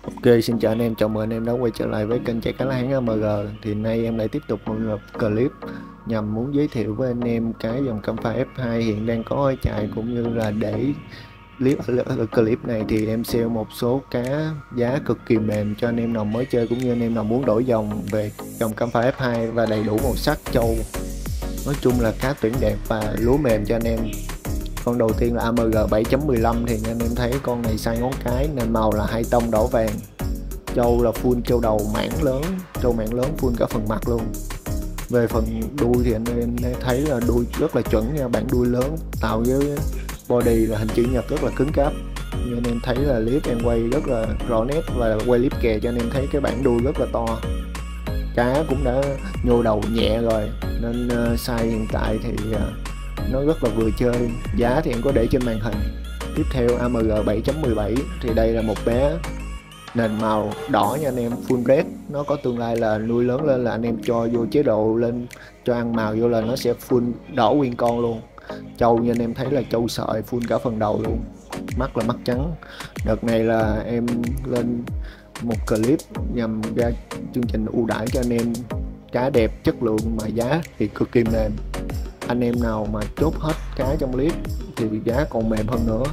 Ok, xin chào anh em, chào mừng anh em đã quay trở lại với kênh Chạy Cá Lá Hán AMG. Thì nay em lại tiếp tục một clip nhằm muốn giới thiệu với anh em cái dòng cam pha F2 hiện đang có ở chạy, cũng như là để ở clip này thì em sale một số cá giá cực kỳ mềm cho anh em nào mới chơi, cũng như anh em nào muốn đổi dòng về dòng cam pha F2 và đầy đủ màu sắc trâu. Nói chung là cá tuyển đẹp và lúa mềm cho anh em. Con đầu tiên là AMG 7.15 thì anh em thấy con này size ngón cái, nền màu là hai tông đỏ vàng. Trâu là full trâu đầu mảng lớn, trâu mảng lớn full cả phần mặt luôn. Về phần đuôi thì anh em thấy là đuôi rất là chuẩn nha, bản đuôi lớn tạo với body là hình chữ nhật rất là cứng cáp. Như anh em thấy là clip em quay rất là rõ nét, và quay clip kè cho anh em thấy cái bản đuôi rất là to. Cá cũng đã nhô đầu nhẹ rồi nên size hiện tại thì nó rất là vừa chơi. Giá thì em có để trên màn hình. Tiếp theo AMG 7.17 thì đây là một bé nền màu đỏ nha anh em, full red. Nó có tương lai là nuôi lớn lên là anh em cho vô chế độ lên cho ăn màu vô là nó sẽ full đỏ nguyên con luôn. Trâu như anh em thấy là trâu sợi full cả phần đầu luôn, mắt là mắt trắng. Đợt này là em lên một clip nhằm ra chương trình ưu đãi cho anh em cá đẹp chất lượng mà giá thì cực kỳ mềm. Anh em nào mà chốt hết cá trong clip thì giá còn mềm hơn nữa.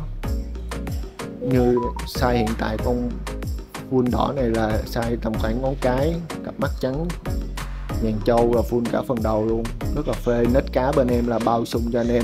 Như size hiện tại con full đỏ này là size tầm khoảng ngón cái, cặp mắt trắng, nhàn trâu là full cả phần đầu luôn, rất là phê. Nết cá bên em là bao sung cho anh em,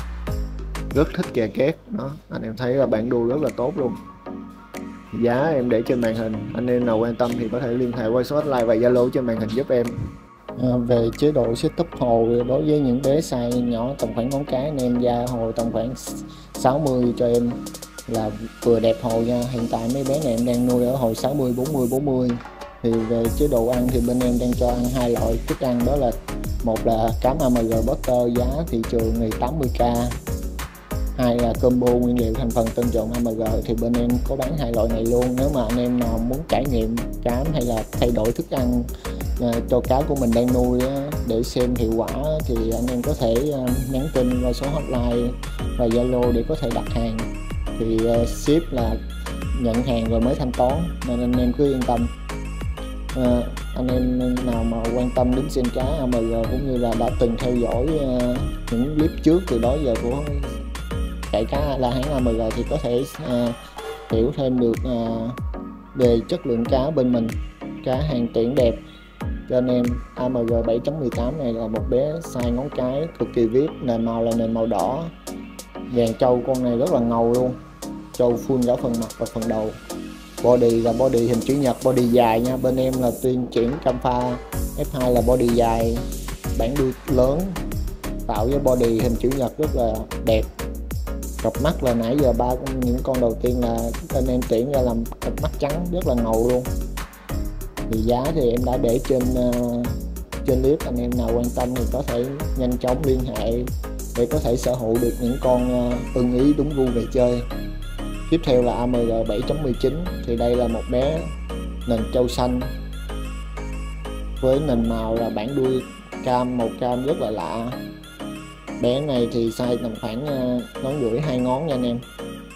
rất thích kè két đó. Anh em thấy là bản đuôi rất là tốt luôn. Giá em để trên màn hình, anh em nào quan tâm thì có thể liên hệ qua số hotline và Zalo trên màn hình giúp em. Về chế độ setup hồ đối với những bé size nhỏ tầm khoảng ngón cái, anh em ra hồ tầm khoảng 60 cho em là vừa đẹp hồ nha. Hiện tại mấy bé này em đang nuôi ở hồ 60 40 40. Thì về chế độ ăn thì bên em đang cho ăn hai loại thức ăn, đó là một là cám AMG Butter giá thị trường ngày 80k, hai là combo nguyên liệu thành phần tinh trùng AMG. Thì bên em có bán hai loại này luôn. Nếu mà anh em nào muốn trải nghiệm cám hay là thay đổi thức ăn cho cá của mình đang nuôi để xem hiệu quả thì anh em có thể nhắn tin qua số hotline và Zalo để có thể đặt hàng. Thì ship là nhận hàng rồi mới thanh toán, nên anh em cứ yên tâm. Anh em nào mà quan tâm đến xem cá AMG cũng như là đã từng theo dõi những clip trước từ đó giờ của Chạy Cá La Hán AMG thì có thể hiểu thêm được về chất lượng cá bên mình. Cá hàng tuyển đẹp cho anh em. AMG 7.18 này là một bé size ngón cái cực kỳ VIP, nền màu là nền màu đỏ vàng. Trâu con này rất là ngầu luôn, trâu full cả phần mặt và phần đầu. Body là body hình chữ nhật, body dài nha. Bên em là tuyên chuyển cam pha F2 là body dài, bản đuôi lớn, tạo với body hình chữ nhật rất là đẹp. Cặp mắt là nãy giờ những con đầu tiên là bên em tuyển ra làm cặp mắt trắng rất là ngầu luôn. Thì giá thì em đã để trên clip, anh em nào quan tâm thì có thể nhanh chóng liên hệ để có thể sở hữu được những con ưng ý đúng gu về chơi. Tiếp theo là AMG 7.19 thì đây là một bé nền trâu xanh với nền màu là bản đuôi cam, màu cam rất là lạ. Bé này thì size tầm khoảng ngón rưỡi 2 ngón nha anh em.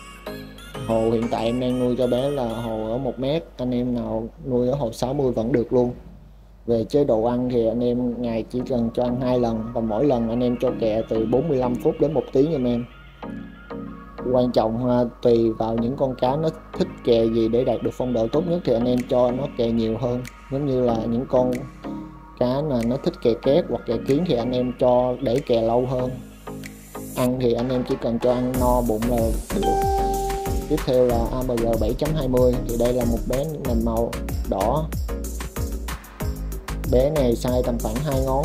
Hồ hiện tại em đang nuôi cho bé là hồ ở 1 mét, anh em nào nuôi ở hồ 60 vẫn được luôn. Về chế độ ăn thì anh em ngày chỉ cần cho ăn 2 lần, và mỗi lần anh em cho kẹ từ 45 phút đến 1 tiếng nha anh em. Quan trọng tùy vào những con cá nó thích kè gì để đạt được phong độ tốt nhất thì anh em cho nó kè nhiều hơn. Giống như là những con cá là nó thích kè két hoặc kè kiến thì anh em cho để kè lâu hơn. Ăn thì anh em chỉ cần cho ăn no bụng là được. Tiếp theo là AMG 7.20 thì đây là một bé nền màu đỏ. Bé này size tầm khoảng 2 ngón.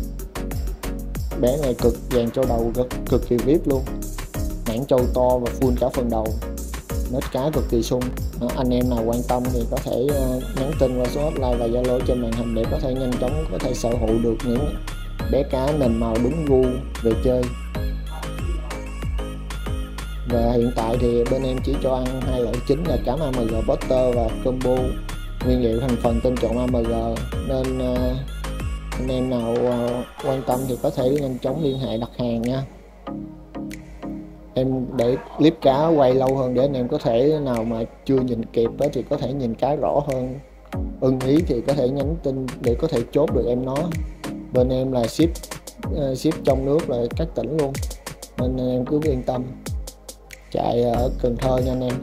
Bé này cực vàng trâu đầu, cực kỳ VIP luôn, mảng trâu to và full cả phần đầu, nết cá cực kỳ sung. Anh em nào quan tâm thì có thể nhắn tin qua số hotline và Zalo trên màn hình để có thể nhanh chóng có thể sở hữu được những bé cá nền màu đúng gu về chơi. Và hiện tại thì bên em chỉ cho ăn hai loại chính là cám AMG Butter và combo nguyên liệu thành phần tinh trùng AMG, nên anh em nào quan tâm thì có thể nhanh chóng liên hệ đặt hàng nha. Em để clip cá quay lâu hơn để anh em có thể nào mà chưa nhìn kịp á thì có thể nhìn cá rõ hơn. Ưng ý thì có thể nhắn tin để có thể chốt được em nó. Bên em là ship trong nước là các tỉnh luôn, nên anh em cứ yên tâm. Chạy ở Cần Thơ nha anh em.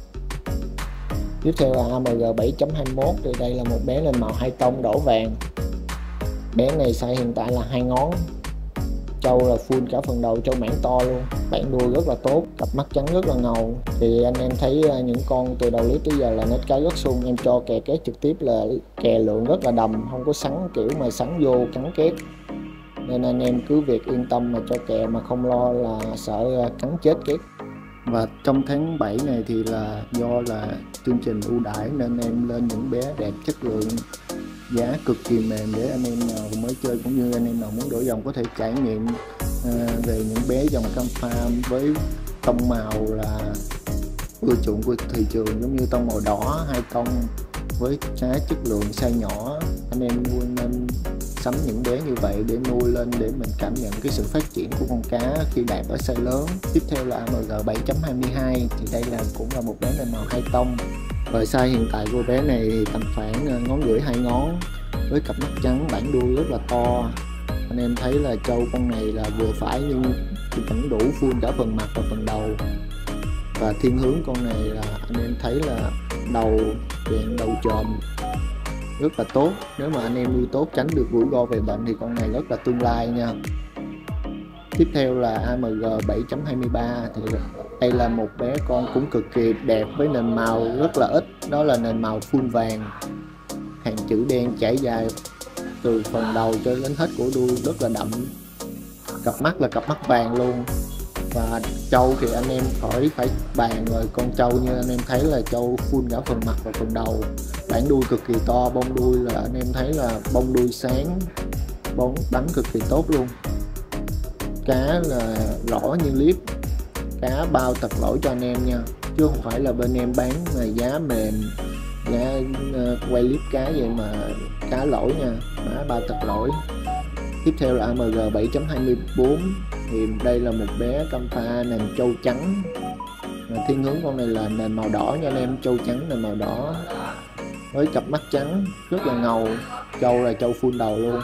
Tiếp theo là AMG 7.21 thì đây là một bé lên màu hai tông đỏ vàng. Bé này size hiện tại là 2 ngón. Trâu là full cả phần đầu, trâu mảng to luôn, bản đuôi rất là tốt, cặp mắt trắng rất là ngầu. Thì anh em thấy những con từ đầu clip tới giờ là nết cái rất sung, em cho kè két trực tiếp là kè lượng rất là đầm, không có sắn kiểu mà sắn vô cắn két, nên anh em cứ việc yên tâm mà cho kè mà không lo là sợ cắn chết két. Và trong tháng 7 này thì là do là chương trình ưu đãi nên em lên những bé đẹp chất lượng, giá cực kỳ mềm để anh em nào mới chơi cũng như anh em nào muốn đổi dòng có thể trải nghiệm về những bé dòng cam farm với tông màu là ưa chuộng của thị trường, giống như tông màu đỏ hai tông với cá chất lượng size nhỏ. Anh em nuôi nên sắm những bé như vậy để nuôi lên để mình cảm nhận cái sự phát triển của con cá khi đạt ở size lớn. Tiếp theo là AMG 7.22 thì đây là cũng là một bé nền màu hai tông. Và size hiện tại của bé này thì tầm khoảng ngón rưỡi hai ngón với cặp mắt trắng, bản đuôi rất là to. Anh em thấy là trâu con này là vừa phải nhưng vẫn đủ full cả phần mặt và phần đầu. Và thiên hướng con này là anh em thấy là đầu dạng đầu chòm rất là tốt. Nếu mà anh em nuôi tốt tránh được rủi ro về bệnh thì con này rất là tương lai nha. Tiếp theo là AMG 7.23 thì đây là một bé con cũng cực kỳ đẹp với nền màu rất là ít, đó là nền màu full vàng, hàng chữ đen trải dài từ phần đầu cho đến hết cổ đuôi rất là đậm, cặp mắt là cặp mắt vàng luôn. Và trâu thì anh em khỏi phải bàn rồi, con trâu như anh em thấy là trâu full cả phần mặt và phần đầu, bản đuôi cực kỳ to, bông đuôi là anh em thấy là bông đuôi sáng, bóng đánh cực kỳ tốt luôn. Cá là rõ như clip, cá bao thật lỗi cho anh em nha, chứ không phải là bên em bán là giá mềm, giá quay clip cá vậy mà cá lỗi nha, má bao thật lỗi. Tiếp theo là AMG 7.24 thì đây là một bé cam pha nền trâu trắng, thiên hướng con này là nền màu đỏ nha anh em, trâu trắng nền màu đỏ với cặp mắt trắng rất là ngầu. Trâu là trâu full đầu luôn,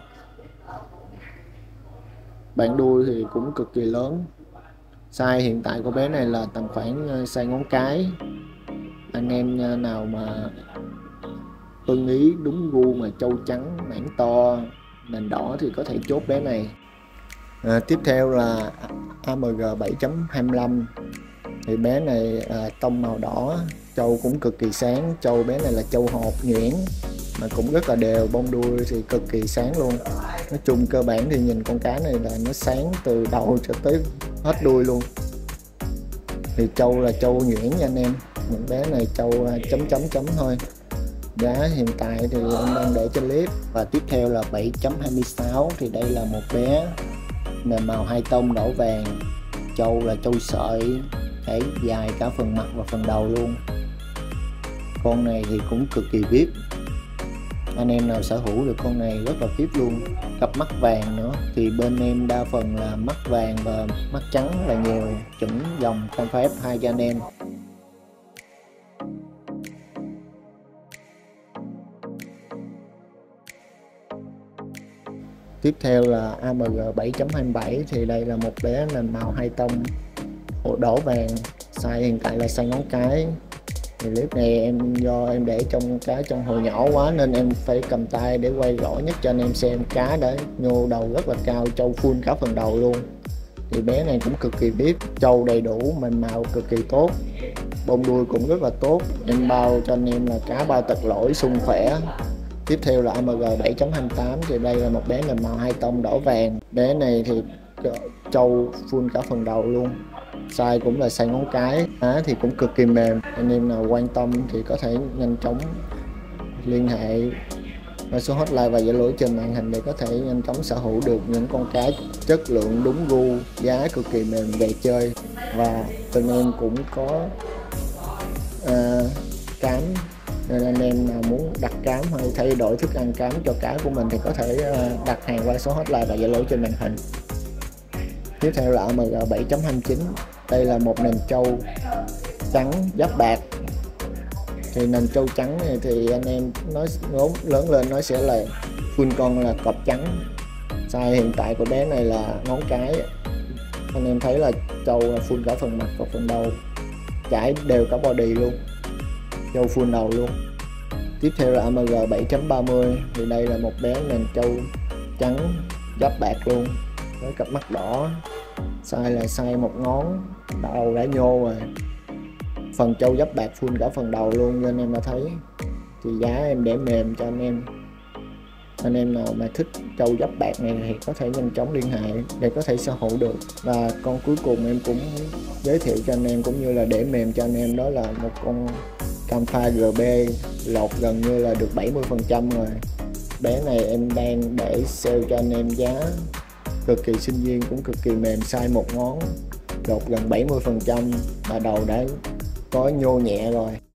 bản đuôi thì cũng cực kỳ lớn. Size hiện tại của bé này là tầm khoảng size ngón cái. Anh em nào mà ưng ý đúng gu mà trâu trắng mảng to nền đỏ thì có thể chốt bé này. Tiếp theo là AMG 7.25 thì bé này tông màu đỏ, trâu cũng cực kỳ sáng. Trâu bé này là trâu hột nhuyễn mà cũng rất là đều, bông đuôi thì cực kỳ sáng luôn. Nói chung cơ bản thì nhìn con cá này là nó sáng từ đầu cho tới hết đuôi luôn. Thì trâu là trâu nhuyễn nha anh em, những bé này trâu chấm thôi. Giá hiện tại thì em đang để trên clip. Và tiếp theo là 7.26 thì đây là một bé nền màu hai tông đỏ vàng, trâu là trâu sợi, trải dài cả phần mặt và phần đầu luôn. Con này thì cũng cực kỳ VIP, anh em nào sở hữu được con này rất là VIP luôn. Cặp mắt vàng nữa thì bên em đa phần là mắt vàng và mắt trắng là nhiều, chuẩn dòng Cam Pha F2 cho anh em. Tiếp theo là AMG 7.27 thì đây là một bé nền màu hai tông đỏ vàng, size hiện tại là size ngón cái. Thì clip này do em để trong cá trong hồ nhỏ quá nên em phải cầm tay để quay rõ nhất cho anh em xem. Cá đã nhô đầu rất là cao, trâu full cả phần đầu luôn. Thì bé này cũng cực kỳ VIP, trâu đầy đủ, mềm màu cực kỳ tốt, bông đuôi cũng rất là tốt. Em bao cho anh em là cá bao tật lỗi sung khỏe. Tiếp theo là AMG 7.28 thì đây là một bé nền màu hai tông đỏ vàng. Bé này thì trâu full cả phần đầu luôn, size cũng là size ngón cái. Thì cũng cực kỳ mềm, anh em nào quan tâm thì có thể nhanh chóng liên hệ qua số hotline và Zalo trên màn hình để có thể nhanh chóng sở hữu được những con cá chất lượng đúng gu, giá cực kỳ mềm về chơi. Và bên em cũng có cám, nên anh em nào muốn đặt cám hay thay đổi thức ăn cám cho cá của mình thì có thể đặt hàng qua số hotline và Zalo trên màn hình. Tiếp theo là AMG 7.29 Đây là một nền trâu trắng giáp bạc. Thì nền trâu trắng này thì anh em nói lớn lên nó sẽ là full con là cọp trắng. Size hiện tại của bé này là ngón cái. Anh em thấy là trâu là full cả phần mặt và phần đầu, trải đều cả body luôn, trâu full đầu luôn. Tiếp theo là AMG 7.30. Thì đây là một bé nền trâu trắng giáp bạc luôn với cặp mắt đỏ. Size là size một ngón, đầu đã nhô rồi. Phần trâu giáp bạc full cả phần đầu luôn, như anh em đã thấy. Thì giá em để mềm cho anh em nào mà thích trâu giáp bạc này thì có thể nhanh chóng liên hệ để có thể sở hữu được. Và con cuối cùng em cũng giới thiệu cho anh em cũng như là để mềm cho anh em, đó là một con Campha GB lột gần như là được 70% rồi. Bé này em đang để sale cho anh em giá cực kỳ sinh viên, cũng cực kỳ mềm, size một ngón, lột gần 70% và đầu đã có nhô nhẹ rồi.